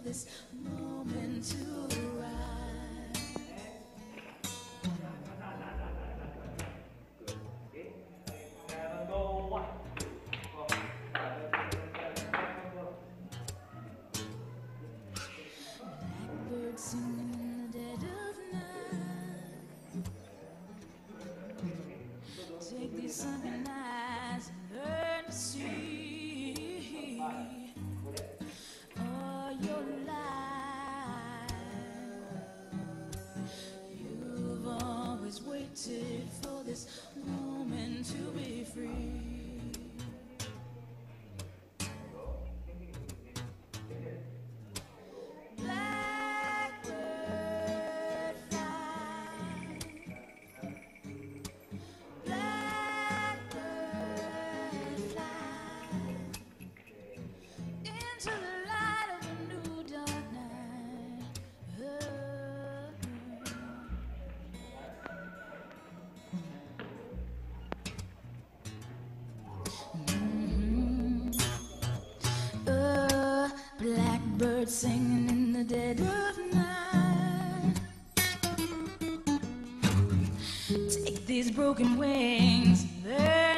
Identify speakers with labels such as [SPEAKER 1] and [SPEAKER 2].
[SPEAKER 1] this moment to arrive. Blackbirds singing in the dead of night. Take these sunken eyes and learn to see all your life. You've always waited for this moment to be free. Blackbird fly. Blackbird fly into the light of a new dark night. Blackbird singing in the dead of night. Take these broken wings,